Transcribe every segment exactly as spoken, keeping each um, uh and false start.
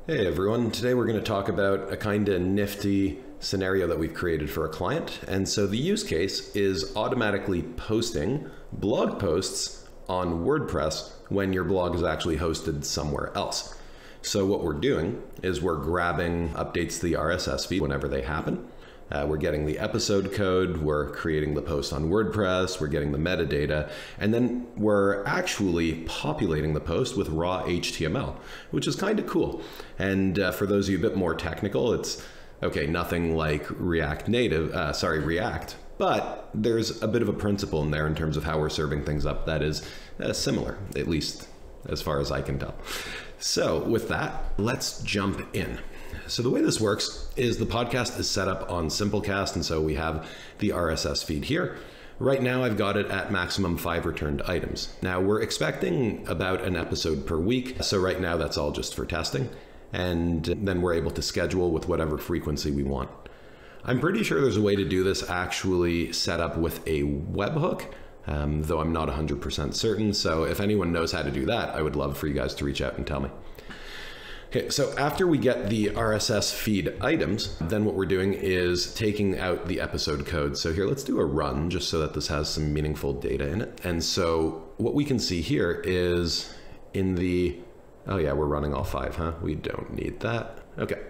Hey everyone, today we're going to talk about a kind of nifty scenario that we've created for a client. And so the use case is automatically posting blog posts on WordPress when your blog is actually hosted somewhere else. So what we're doing is we're grabbing updates to the R S S feed whenever they happen. Uh, we're getting the episode code, we're creating the post on WordPress, we're getting the metadata, and then we're actually populating the post with raw H T M L, which is kind of cool. And uh, for those of you a bit more technical, it's, okay, nothing like React Native, uh, sorry, React, but there's a bit of a principle in there in terms of how we're serving things up that is uh, similar, at least as far as I can tell. So with that, let's jump in. So the way this works is the podcast is set up on Simplecast, and so we have the R S S feed here. Right now I've got it at maximum five returned items. Now we're expecting about an episode per week, so right now that's all just for testing, and then we're able to schedule with whatever frequency we want. I'm pretty sure there's a way to do this actually set up with a webhook, um, though I'm not one hundred percent certain, so if anyone knows how to do that, I would love for you guys to reach out and tell me. Okay, so after we get the R S S feed items, then what we're doing is taking out the episode code. So here, let's do a run just so that this has some meaningful data in it. And so what we can see here is in the, oh yeah, we're running all five, huh? We don't need that. Okay.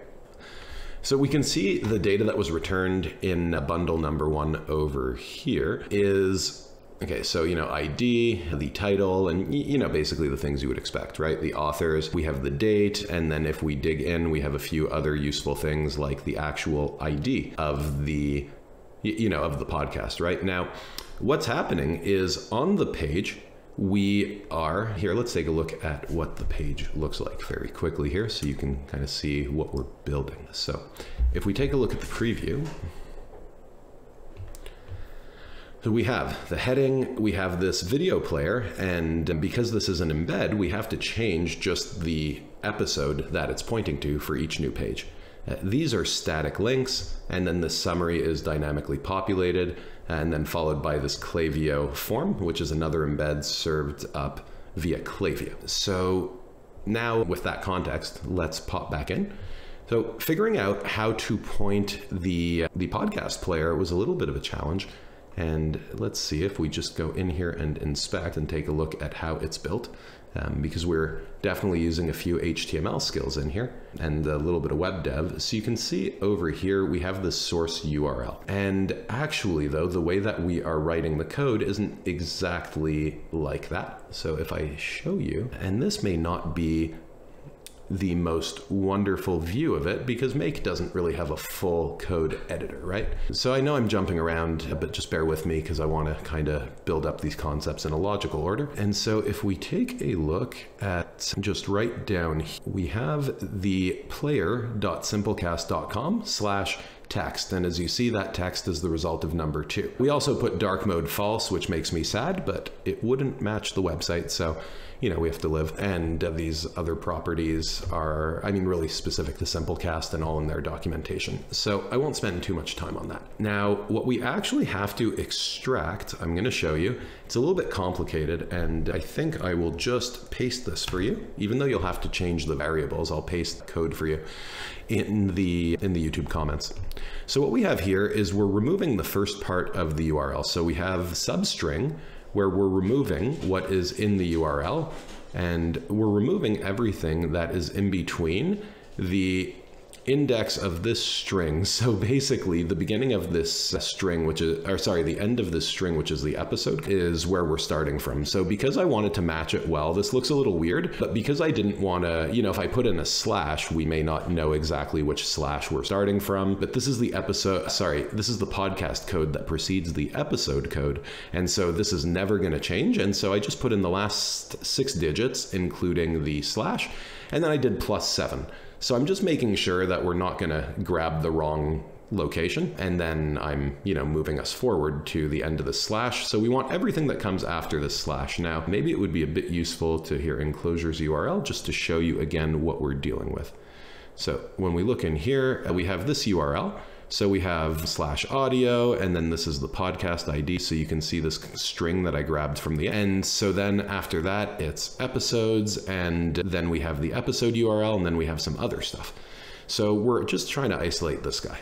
So we can see the data that was returned in bundle number one over here is, okay, so, you know, I D, the title, and, you know, basically the things you would expect, right? The authors, we have the date, and then if we dig in, we have a few other useful things like the actual I D of the, you know, of the podcast, right? Now, what's happening is on the page, we are, here, let's take a look at what the page looks like very quickly here so you can kind of see what we're building. So if we take a look at the preview, so we have the heading, we have this video player, and because this is an embed, we have to change just the episode that it's pointing to for each new page. Uh, these are static links, and then the summary is dynamically populated, and then followed by this Klaviyo form, which is another embed served up via Klaviyo. So now with that context, let's pop back in. So figuring out how to point the, the podcast player was a little bit of a challenge. And let's see if we just go in here and inspect and take a look at how it's built, um, because we're definitely using a few H T M L skills in here and a little bit of web dev. So you can see over here, we have the source U R L. And actually though, the way that we are writing the code isn't exactly like that. So if I show you, and this may not be the most wonderful view of it because Make doesn't really have a full code editor, right? So I know I'm jumping around, but just bear with me because I want to kind of build up these concepts in a logical order. And so if we take a look at just right down here, we have the player.simplecast.com slash text. And as you see, that text is the result of number two. We also put dark mode false, which makes me sad, but it wouldn't match the website. So, you know, we have to live. And uh, these other properties are, I mean, really specific to Simplecast and all in their documentation. So I won't spend too much time on that. Now, what we actually have to extract, I'm going to show you. It's a little bit complicated, and I think I will just paste this for you. Even though you'll have to change the variables, I'll paste the code for you in the in the YouTube comments. So what we have here is we're removing the first part of the U R L. So we have substring where we're removing what is in the U R L, and we're removing everything that is in between the index of this string. So basically the beginning of this string, which is, or sorry, the end of this string, which is the episode, is where we're starting from. So because I wanted to match it well, this looks a little weird, but because I didn't want to, you know, if I put in a slash, we may not know exactly which slash we're starting from, but this is the episode, sorry, this is the podcast code that precedes the episode code. And so this is never going to change. And so I just put in the last six digits, including the slash, and then I did plus seven. So I'm just making sure that we're not going to grab the wrong location, and then I'm, you know, moving us forward to the end of the slash. So we want everything that comes after the slash. Now, maybe it would be a bit useful to here enclosures U R L just to show you again what we're dealing with. So when we look in here, we have this U R L. So we have slash audio, and then this is the podcast I D. So you can see this string that I grabbed from the end. So then after that, it's episodes, and then we have the episode U R L, and then we have some other stuff. So we're just trying to isolate this guy.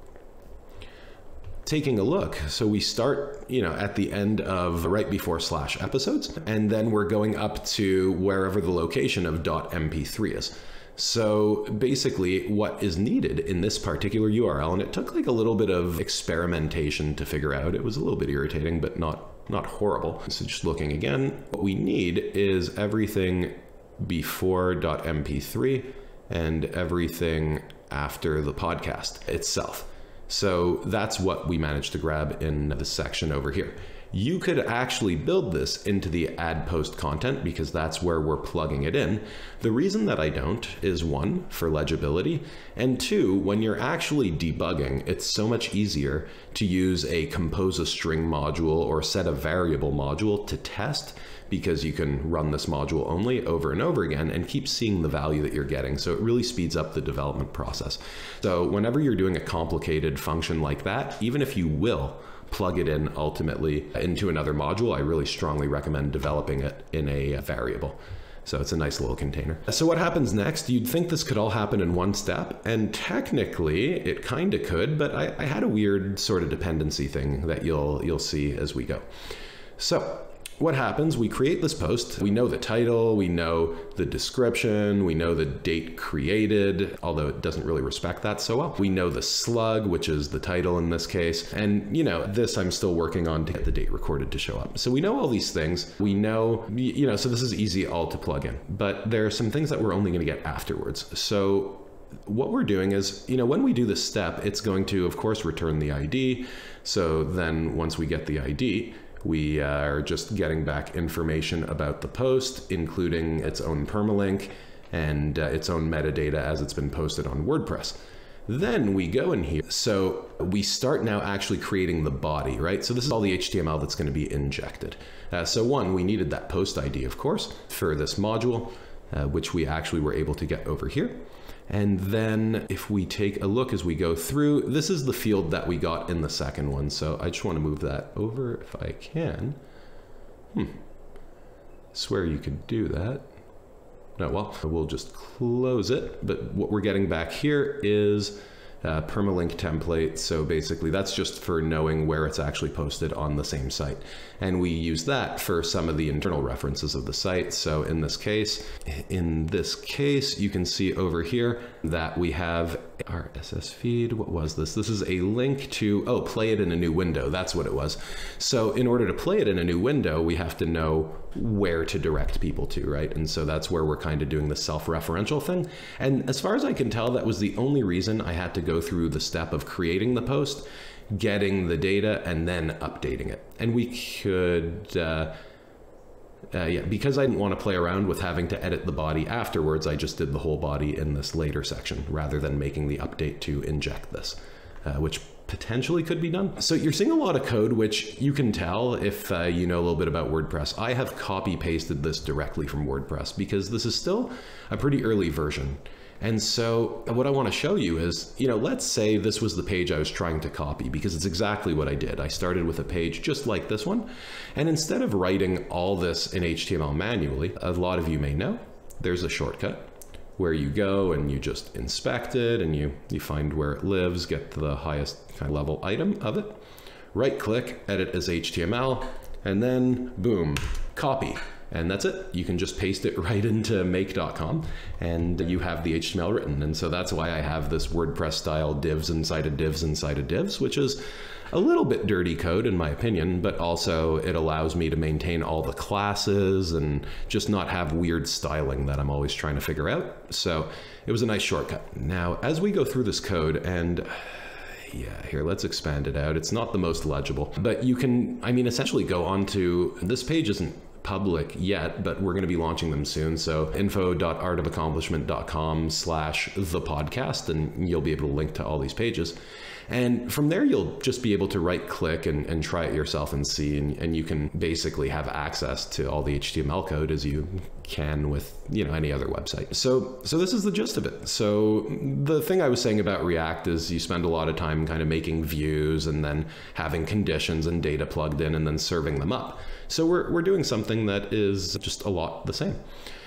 Taking a look, so we start, you know, at the end of right before slash episodes, and then we're going up to wherever the location of .m p three is. So basically what is needed in this particular U R L, and it took like a little bit of experimentation to figure out, it was a little bit irritating, but not, not horrible. So just looking again, what we need is everything before .m p three and everything after the podcast itself. So that's what we managed to grab in the section over here. You could actually build this into the add post content because that's where we're plugging it in. The reason that I don't is one, for legibility, and two, when you're actually debugging, it's so much easier to use a compose a string module or set a variable module to test, because you can run this module only over and over again and keep seeing the value that you're getting. So it really speeds up the development process. So whenever you're doing a complicated function like that, even if you will plug it in ultimately into another module, I really strongly recommend developing it in a variable. So it's a nice little container. So what happens next? You'd think this could all happen in one step, and technically it kind of could, but I, I had a weird sort of dependency thing that you'll you'll see as we go. So what happens? We create this post. We know the title, we know the description, we know the date created, although it doesn't really respect that so well. We know the slug, which is the title in this case. And you know, this I'm still working on to get the date recorded to show up. So we know all these things. We know, you know, so this is easy all to plug in, but there are some things that we're only going to get afterwards. So what we're doing is, you know, when we do this step, it's going to, of course, return the I D. So then once we get the I D, we uh, are just getting back information about the post, including its own permalink and uh, its own metadata as it's been posted on WordPress. Then we go in here. So we start now actually creating the body, right? So this is all the H T M L that's going to be injected. Uh, so one, we needed that post I D, of course, for this module, uh, which we actually were able to get over here. And then if we take a look as we go through, this is the field that we got in the second one. So I just want to move that over if I can. Hmm. I swear you could do that. No, well, we'll just close it. But what we're getting back here is a permalink template. So basically that's just for knowing where it's actually posted on the same site. And we use that for some of the internal references of the site. So in this case, in this case, you can see over here that we have R S S feed. What was this? This is a link to, oh, play it in a new window. That's what it was. So in order to play it in a new window, we have to know where to direct people to, right? And so that's where we're kind of doing the self-referential thing. And as far as I can tell, that was the only reason I had to go through the step of creating the post, getting the data, and then updating it. And we could, uh, uh, yeah, because I didn't want to play around with having to edit the body afterwards, I just did the whole body in this later section rather than making the update to inject this, uh, which potentially could be done. So you're seeing a lot of code, which you can tell if uh, you know a little bit about WordPress. I have copy pasted this directly from WordPress because this is still a pretty early version. And so what I want to show you is, you know, let's say this was the page I was trying to copy, because it's exactly what I did. I started with a page just like this one. And instead of writing all this in H T M L manually, a lot of you may know, there's a shortcut where you go and you just inspect it and you, you find where it lives, get to the highest kind of level item of it, right click, edit as H T M L, and then boom, copy. And that's it. You can just paste it right into make dot com and you have the H T M L written. And so that's why I have this WordPress style divs inside of divs inside of divs, which is a little bit dirty code in my opinion, but also it allows me to maintain all the classes and just not have weird styling that I'm always trying to figure out. So it was a nice shortcut. Now, as we go through this code, and yeah, here, let's expand it out. It's not the most legible, but you can, I mean, essentially go on to, this page isn't public yet, but we're going to be launching them soon. So info dot art of accomplishment dot com slash the podcast, and you'll be able to link to all these pages. And from there, you'll just be able to right click and, and try it yourself and see, and, and you can basically have access to all the H T M L code as you can with, you know, any other website. So, so this is the gist of it. So the thing I was saying about React is you spend a lot of time kind of making views and then having conditions and data plugged in and then serving them up. So we're, we're doing something that is just a lot the same.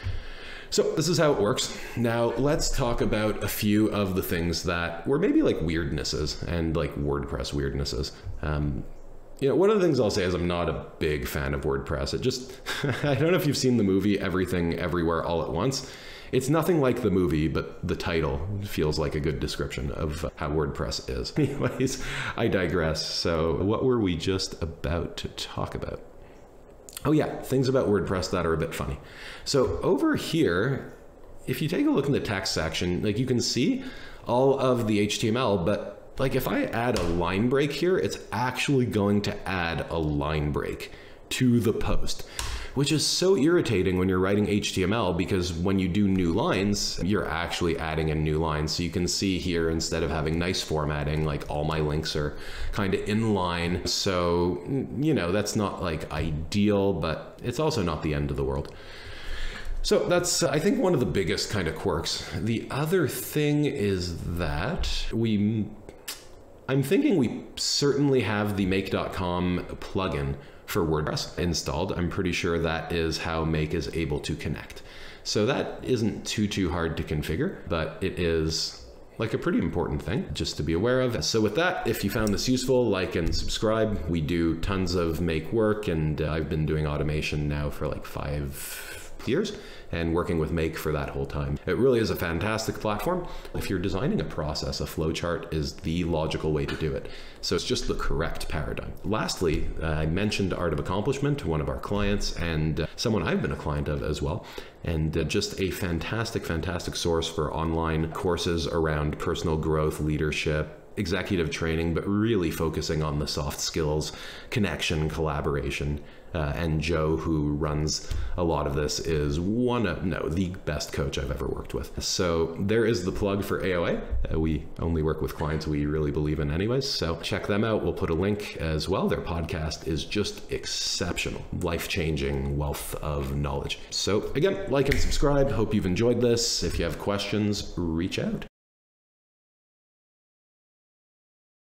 So this is how it works. Now let's talk about a few of the things that were maybe like weirdnesses and like WordPress weirdnesses. Um, you know, one of the things I'll say is I'm not a big fan of WordPress. It just, I don't know if you've seen the movie Everything Everywhere All at Once. It's nothing like the movie, but the title feels like a good description of how WordPress is. Anyways, I digress. So what were we just about to talk about? Oh yeah, things about WordPress that are a bit funny. So over here, if you take a look in the text section, like you can see all of the H T M L, but like if I add a line break here, it's actually going to add a line break to the post, which is so irritating when you're writing H T M L, because when you do new lines, you're actually adding a new line. So you can see here, instead of having nice formatting, like all my links are kind of in line. So, you know, that's not like ideal, but it's also not the end of the world. So that's, I think, one of the biggest kind of quirks. The other thing is that we, I'm thinking we certainly have the make dot com plugin for WordPress installed. I'm pretty sure that is how Make is able to connect. So that isn't too, too hard to configure, but it is like a pretty important thing just to be aware of. So with that, if you found this useful, like and subscribe. We do tons of Make work, and uh, I've been doing automation now for like five years and working with Make for that whole time. It really is a fantastic platform. If you're designing a process, a flowchart is the logical way to do it. So it's just the correct paradigm. Lastly, uh, I mentioned Art of Accomplishment to one of our clients, and uh, someone I've been a client of as well. And uh, just a fantastic, fantastic source for online courses around personal growth, leadership, executive training, but really focusing on the soft skills, connection, collaboration. Uh, and Joe, who runs a lot of this, is one of, no, the best coach I've ever worked with. So there is the plug for A O A. Uh, we only work with clients we really believe in anyways. So check them out. We'll put a link as well. Their podcast is just exceptional, life-changing wealth of knowledge. So again, like and subscribe. Hope you've enjoyed this. If you have questions, reach out.